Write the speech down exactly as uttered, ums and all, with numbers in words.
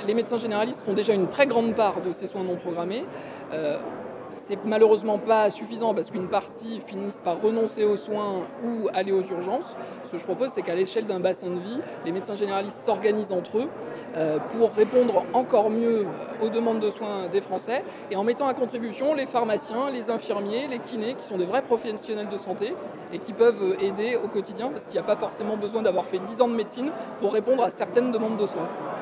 les médecins généralistes font déjà une très grande part de ces soins non programmés. Euh, C'est malheureusement pas suffisant parce qu'une partie finisse par renoncer aux soins ou aller aux urgences. Ce que je propose, c'est qu'à l'échelle d'un bassin de vie, les médecins généralistes s'organisent entre eux euh, pour répondre encore mieux aux demandes de soins des Français et en mettant à contribution les pharmaciens, les infirmiers, les kinés qui sont de vrais professionnels de santé et qui peuvent aider au quotidien parce qu'il n'y a pas forcément besoin d'avoir fait dix ans de médecine pour répondre à certaines demandes de soins.